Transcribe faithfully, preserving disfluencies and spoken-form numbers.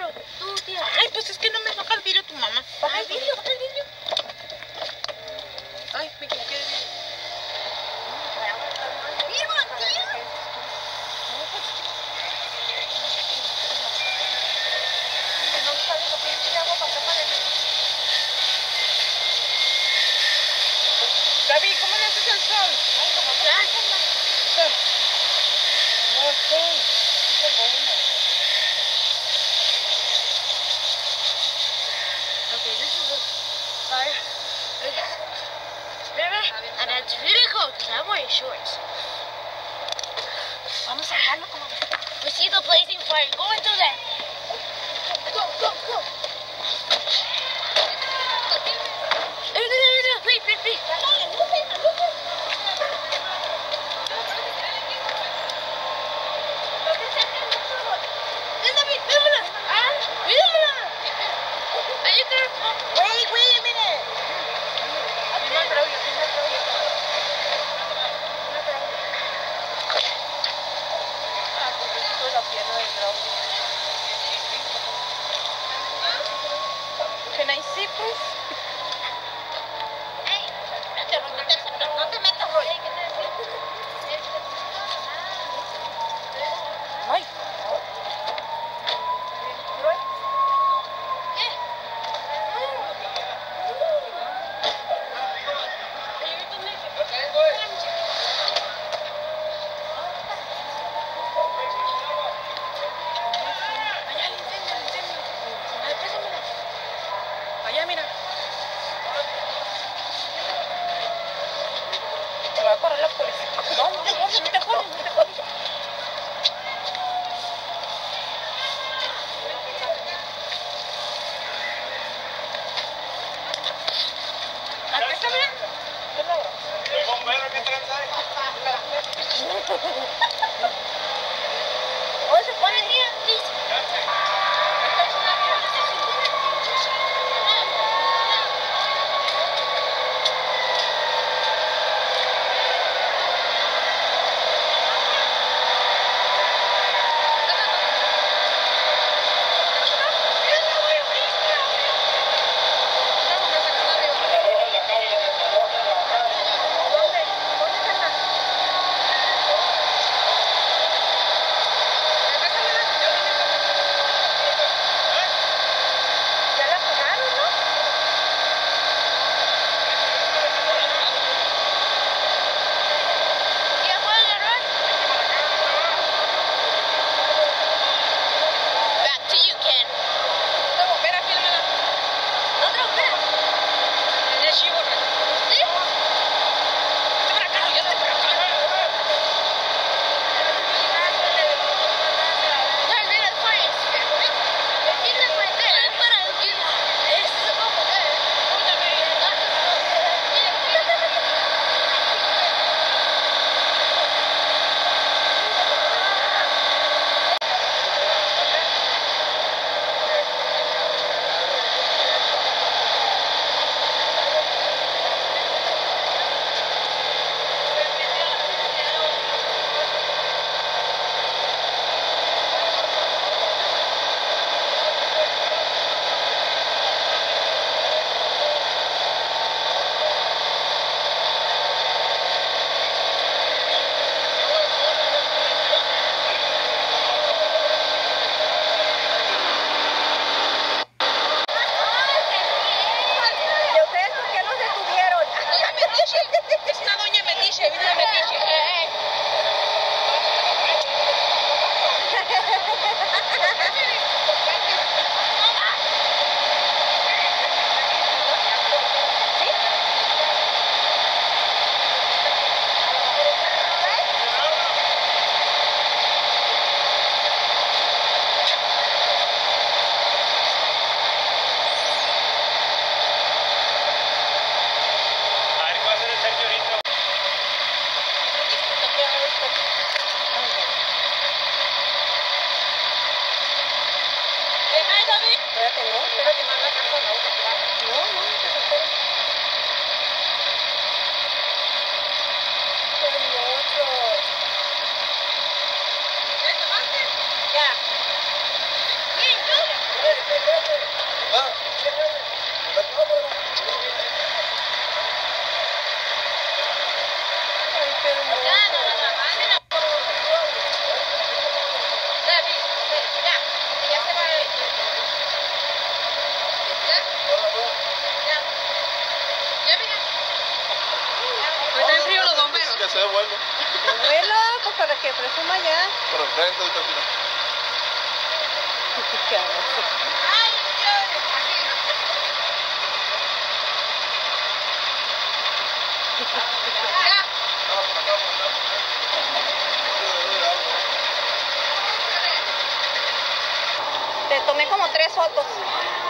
vidrio. Tú, tía. Ay, pues es que no me baja el vidrio tu mamá. Baja el vidrio, baja el vidrio. Ay, me equivoqué de vidrio. ¡Mira, tía! No sale la pinche agua para tapar el... Gaby, ¿cómo le haces el sol? Ay, no, vamos a hacer la... Sol. No sé. Sí, bueno. Okay, this is a fire. Remember? And it's really cold because I'm wearing shorts. Vamos a dejarlo como... We see the blazing fire going through there. Go, go, go. Wait, wait, wait. Wait, wait a minute. Tiene el brollo, tiene el brollo. Ah, pues esto es la pierna del brollo. Can I see, please? No te metas, Roy. Ay. Allá, mira. Te va a correr la policía. No, no te corres, no te corres, no te corres. Acéptamela. El bombero que trae. Oh, se pone here, please. Es una doña metiche, viene una metiche. Espérate, no, espérate, más la carta la otra. No, no, no te espera. Hermoso. ¿Ya tomaste? Ya. Bien, yo. Ah, la cámara. Ay, qué hermoso. Ya, no, no, no, mami, no. David, ya, ya se va a ir. ¿Ya? Ya. Ya, mira. Hoy está en frío los bomberos. Que se vuelve. Abuelo, pues para que presuma ya. Por el frente del camino. Qué hermoso. Ay, Dios, aquí. Ya. Ah, por acá, por acá. Te tomé como tres fotos.